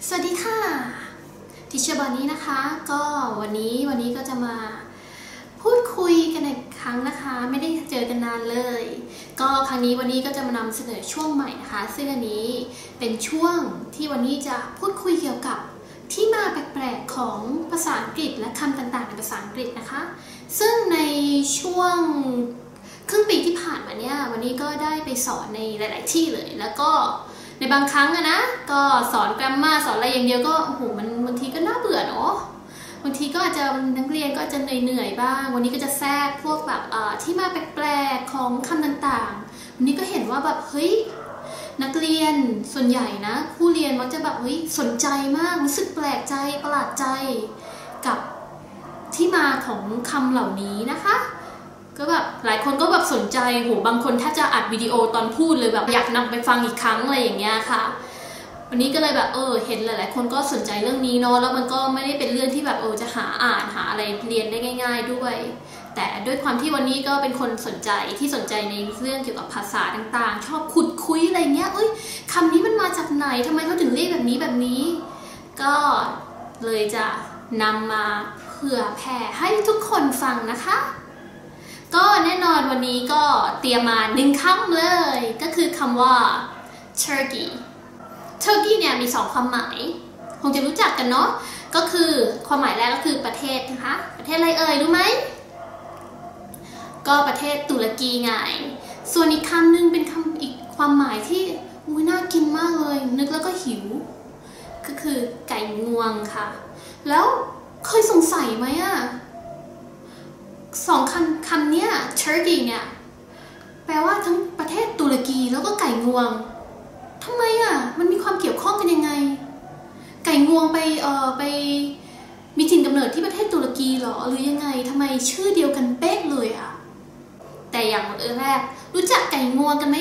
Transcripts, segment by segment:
สวัสดีค่ะทิชเชอร์บอนนี่นะคะก็วันนี้ก็จะมาพูดคุยกันอีกครั้งนะคะไม่ได้เจอกันนานเลยก็ครั้งนี้วันนี้ก็จะมานำเสนอช่วงใหม่นะคะซึ่งอันนี้เป็นช่วงที่วันนี้จะพูดคุยเกี่ยวกับที่มาแปลกๆของภาษาอังกฤษและคำต่างๆในภาษาอังกฤษนะคะซึ่งในช่วงครึ่งปีที่ผ่านมาเนี่ยวันนี้ก็ได้ไปสอนในหลายๆที่เลยแล้วก็ในบางครั้งนะก็สอนแกรมมาสอนอะไรอย่างเดียวก็โอ้โหมันบางทีก็น่าเบื่อเนาะบางทีก็อาจจะนักเรียนก็จะเหนื่อยบ้างวันนี้ก็จะแทรกพวกแบบที่มาแปลกๆของคำต่างๆวันนี้ก็เห็นว่าแบบเฮ้ยนักเรียนส่วนใหญ่นะผู้เรียนมักจะแบบเฮ้ยสนใจมากรู้สึกแปลกใจประหลาดใจกับที่มาของคำเหล่านี้นะคะก็แบบหลายคนก็แบบสนใจโหบางคนถ้าจะอัดวิดีโอตอนพูดเลยแบบอยากนำไปฟังอีกครั้งอะไรอย่างเงี้ยค่ะวันนี้ก็เลยแบบเห็นหลายๆคนก็สนใจเรื่องนี้เนาะแล้วมันก็ไม่ได้เป็นเรื่องที่แบบจะหาอ่านหาอะไรเรียนได้ง่ายๆด้วยแต่ด้วยความที่วันนี้ก็เป็นคนสนใจในเรื่องเกี่ยวกับภาษาต่างๆชอบขุดคุยอะไรเงี้ยคำนี้มันมาจากไหนทำไมเขาถึงเรียกแบบนี้ก็เลยจะนำมาเผื่อแผ่ให้ทุกคนฟังนะคะก็แน่นอนวันนี้ก็เตรียมมา1คำเลยก็คือคำว่า turkey เนี่ยมี2ความหมายคงจะรู้จักกันเนาะก็คือความหมายแรกก็คือประเทศนะคะประเทศอะไรรู้ไหมก็ประเทศตุรกีไงส่วนอีกคำหนึ่งเป็นคำอีกความหมายที่น่ากินมากเลยนึกแล้วก็หิวก็คือไก่งวงค่ะแล้วเคยสงสัยไหม2คำเนี้ย turkey เนี่ยแปลว่าทั้งประเทศตุรกีแล้วก็ไก่งวงทำไมมันมีความเกี่ยวข้องกันยังไงไก่งวงไปมีถิ่นกำเนิดที่ประเทศตุรกีหรอหรือยังไงทำไมชื่อเดียวกันเป๊ะเลยแต่อย่างแรกรู้จักไก่งวงกันไหม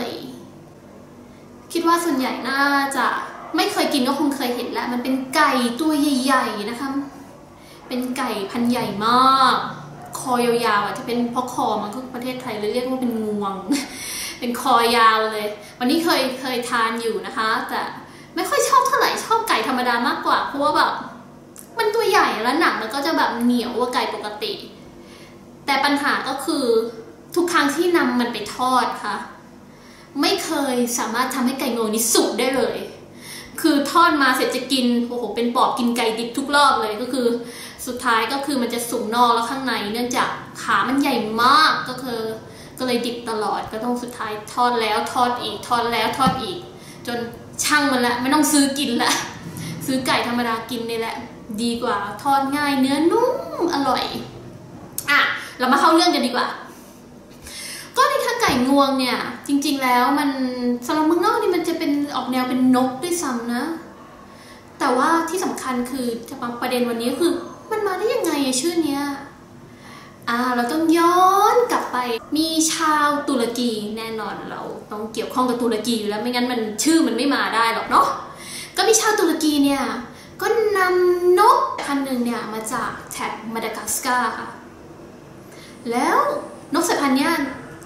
คิดว่าส่วนใหญ่น่าจะไม่เคยกินก็คงเคยเห็นแล้วมันเป็นไก่ตัวใหญ่ๆนะคะเป็นไก่พันธุ์ใหญ่มากคอยาวๆจะเป็นเพราะคอมันก็ประเทศไทยเลยเรียกว่าเป็นงวง เป็นคอยาวเลยวันนี้เคยทานอยู่นะคะแต่ไม่ค่อยชอบเท่าไหร่ชอบไก่ธรรมดามากกว่าเพราะว่าแบบมันตัวใหญ่แล้วหนังแล้วก็จะแบบเหนียวกว่าไก่ปกติแต่ปัญหาก็คือทุกครั้งที่นำมันไปทอดค่ะไม่เคยสามารถทำให้ไก่งวงนี้สุกได้เลยคือทอดมาเสร็จจะกินโอ้โหเป็นปอบกินไก่ดิบทุกรอบเลยก็คือสุดท้ายก็คือมันจะสุกนอกแล้วข้างในเนื่องจากขามันใหญ่มากก็เลยดิบตลอดก็ต้องสุดท้ายทอดแล้วทอดอีกทอดแล้วทอดอีกจนช่างมันละไม่ต้องซื้อกินละซื้อไก่ธรรมดากินนี่แหละดีกว่าทอดง่ายเนื้อนุ่มอร่อยเรามาเข้าเรื่องกันดีกว่าก็ในทางไก่งวงเนี่ยจริงๆแล้วมันสำหรับเมืองนอกนี่มันจะเป็นออกแนวเป็นนกด้วยซ้ำนะแต่ว่าที่สำคัญคือจะประเด็นวันนี้คือมันมาได้ยังไงชื่อเนี้ยเราต้องย้อนกลับไปมีชาวตุรกีแน่นอนเราต้องเกี่ยวข้องกับตุรกีอยู่แล้วไม่งั้นมันชื่อมันไม่มาได้หรอกเนาะก็มีชาวตุรกีเนี่ยก็นำนกพันธุ์หนึ่งเนี่ยมาจากแถบมาดากัสการ์ค่ะแล้วนกสายพันธุ์เนี้ย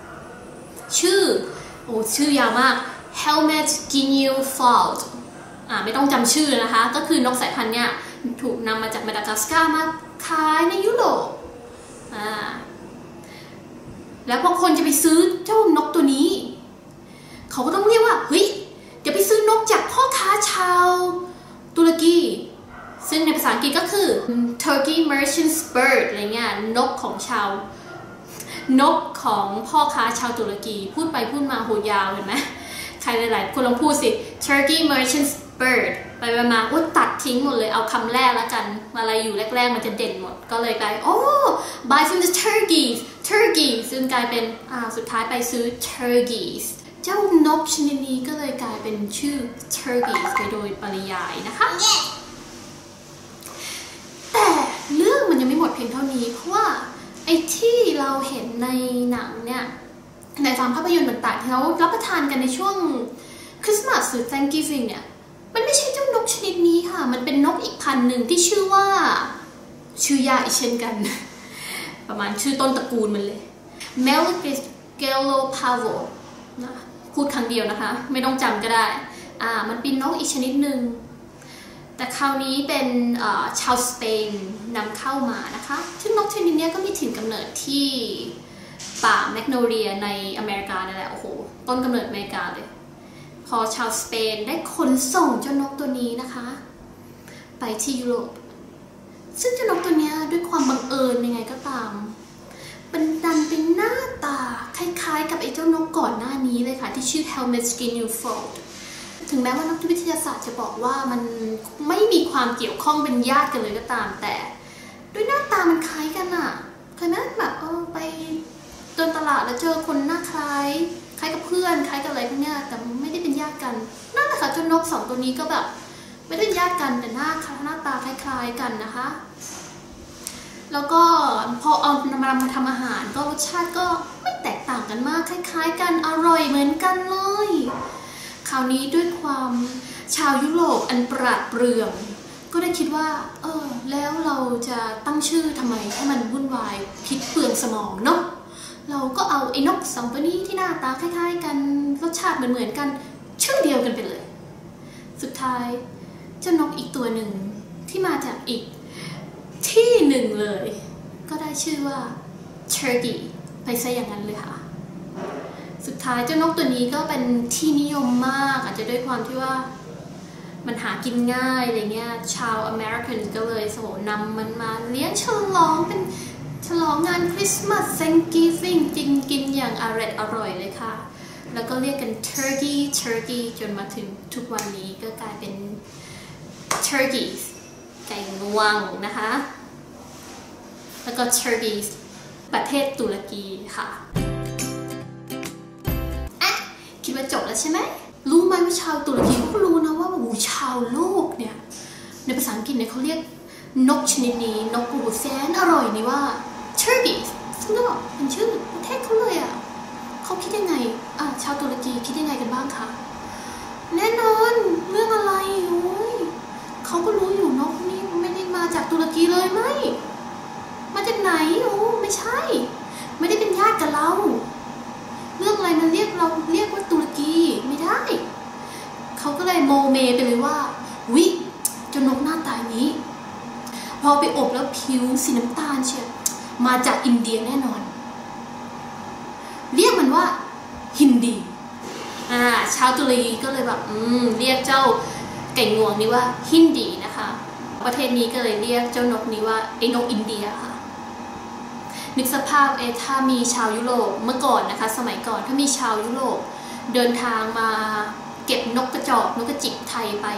ชื่อยาวมาก Helmet Guinea Fowl ไม่ต้องจำชื่อนะคะก็คือนกสายพันธุ์เนี้ยถูกนำมาจากมาดากัสการ์มาขายในยุโรปแล้วพอคนจะไปซื้อเจ้านกตัวนี้เขาก็ต้องเรียกว่าเฮ้ยเดี๋ยวไปซื้อนกจากพ่อค้าชาวตุรกีซึ่งในภาษาอังกฤษก็คือ Turkey Merchant Bird อะไรเงี้ยนกของพ่อค้าชาวตุรกีพูดไปพูดมาโหยาวเห็นไหมใครหลายๆคนลองพูดสิ Turkey Merchant Bird ไปมาตัดทิ้งหมดเลยเอาคำแรกแล้วกันอะไรอยู่แรกๆมันจะเด่นหมดก็เลยกลายbuy from the turkey ซึ่งกลายเป็นสุดท้ายไปซื้อ turkeys เจ้านกชนิดนี้ก็เลยกลายเป็นชื่อ turkeys ไปโดยปริยายนะคะ แต่เรื่องมันยังไม่หมดเพียงเท่านี้เพราะว่าไอ้ที่เราเห็นในหนังเนี่ยในตามภาพยนตร์ต่างๆที่เรารับประทานกันในช่วงคริสต์มาสหรือ Thanksgiving เนี่ยมันไม่ใช่เจ้านกชนิดนี้ค่ะมันเป็นนกอีกพันธุ์หนึ่งที่ชื่อยากอีกเช่นกันประมาณชื่อต้นตระกูลมันเลย Meligellopavo พูดครั้งเดียวนะคะไม่ต้องจำก็ได้มันเป็นนกอีกชนิดหนึ่งแต่คราวนี้เป็นชาวสเปนนำเข้ามานะคะซึ่งนกชนิดนี้ก็มีถิ่นกำเนิดที่ป่าแมกโนเลียในอเมริกานั่นแหละโอ้โหต้นกำเนิดอเมริกาเลยพอชาวสเปนได้ขนส่งเจ้านกตัวนี้นะคะไปที่ยุโรปซึ่งเจ้านกตัวนี้ด้วยความบังเอิญยังไงก็ตามเป็นดันเป็นหน้าตาคล้ายๆกับไอ้เจ้านกก่อนหน้านี้เลยค่ะที่ชื่อ Helmet Skin Newfold ถึงแม้ว่านักวิทยาศาสตร์จะบอกว่ามันไม่มีความเกี่ยวข้องเป็นญาติกันเลยก็ตามแต่ด้วยหน้าตามันคล้ายกันอะเคยไหมแบบไปเดินตลาดแล้วเจอคนหน้าคล้ายกับเพื่อนคล้ายกับอะไรพวกนี้แต่ไม่ได้เป็นญาติกันนั่นแหละค่ะเจ้านกสองตัวนี้ก็แบบไม่ได้เป็นญาติกันแต่หน้าตาคล้ายๆกันนะคะแล้วก็พอเอามาทำอาหารก็รสชาติก็ไม่แตกต่างกันมากคล้ายๆกันอร่อยเหมือนกันเลยคราวนี้ด้วยความชาวยุโรปอันปราดเปรื่องก็ได้คิดว่าแล้วเราจะตั้งชื่อทำไมให้มันวุ่นวายพิษเปลืองสมองเนาะเราก็เอาไอ้นกสองตัวนี้ที่หน้าตาคล้ายๆกันรสชาติเหมือนกันชื่อเดียวกันไปเลยสุดท้ายเจ้านกอีกตัวหนึ่งที่มาจากอีกที่หนึ่งเลยก็ได้ชื่อว่า Turkey ไปซะอย่างนั้นเลยค่ะสุดท้ายเจ้านกตัวนี้ก็เป็นที่นิยมมากอาจจะด้วยความที่ว่ามันหากินง่ายอะไรเงี้ยชาวอเมริกันก็เลยนำมันมาเลี้ยงฉลองเป็นฉลองงานคริสต์มาส Thanksgiving กินอย่างอร่อยเลยค่ะแล้วก็เรียกกัน Turkey จนมาถึงทุกวันนี้ก็กลายเป็น Turkey ไก่งวงนะคะแล้วก็ Turkey ประเทศตุรกีค่ะคิดว่าจบแล้วใช่ไหมรู้ไหมว่าชาวตุรกีก็รู้นะว่าชาวโลกเนี่ยในภาษาอังกฤษเนี่ยเขาเรียกนกชนิดนี้นกหูแสนอร่อยนี่ว่า Turkey ซึ่งก็เป็นชื่อประเทศเขาเลยอ่ะเขาคิดยังไงชาวตุรกีคิดยังไงกันบ้างคะแน่นอนเรื่องอะไรโอ้ยเขาก็รู้อยู่นกนี่ไม่ได้มาจากตุรกีเลยไหมมาจากไหนไม่ใช่ไม่ได้เป็นญาติกับเราเรื่องอะไรมันเรียกว่าตุรกีไม่ได้เขาก็เลยโมเมไปเลยว่าวิเจ้านกหน้าตานี้พอไปอบแล้วผิวสีน้ำตาลเชียวมาจากอินเดียแน่นอนเรียกมันว่าฮินดีชาวตุรกีก็เลยแบบเรียกเจ้าไก่งวงนี้ว่าฮินดีนะคะประเทศนี้ก็เลยเรียกเจ้านกนี้ว่าไอ้นกอินเดียค่ะนึกสภาพถ้ามีชาวยุโรปเมื่อก่อนนะคะสมัยก่อนถ้ามีชาวยุโรปเดินทางมาเก็บนกกระจอกนกกระจิบไทยไป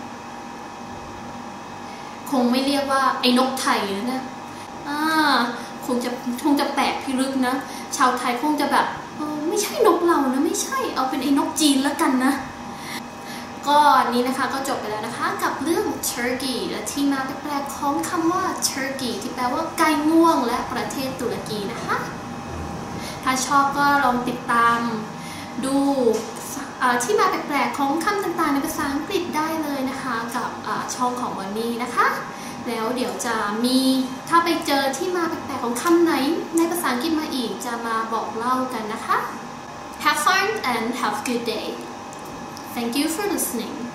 คงไม่เรียกว่าไอ้นกไทยแล้วนะคงจะแปลกพิรึกนะชาวไทยคงจะแบบไม่ใช่นกเรานะไม่ใช่เอาเป็นไอ้นกจีนแล้วกันนะก็นี้นะคะก็จบไปแล้วนะคะกับเรื่อง Turkey และที่มาแปลกๆของคำว่า Turkey ที่แปลว่าไก่ง่วงและประเทศตุรกีนะคะถ้าชอบก็ลองติดตามดูที่มาแปลกๆของคำต่างๆในภาษาอังกฤษได้เลยนะคะกับช่องของวันนี้นะคะแล้วเดี๋ยวจะมีถ้าไปเจอที่มาแปลกๆของคำไหนในภาษาอังกฤษมาอีกจะมาบอกเล่ากันนะคะ Have fun and have a good day Thank you for listening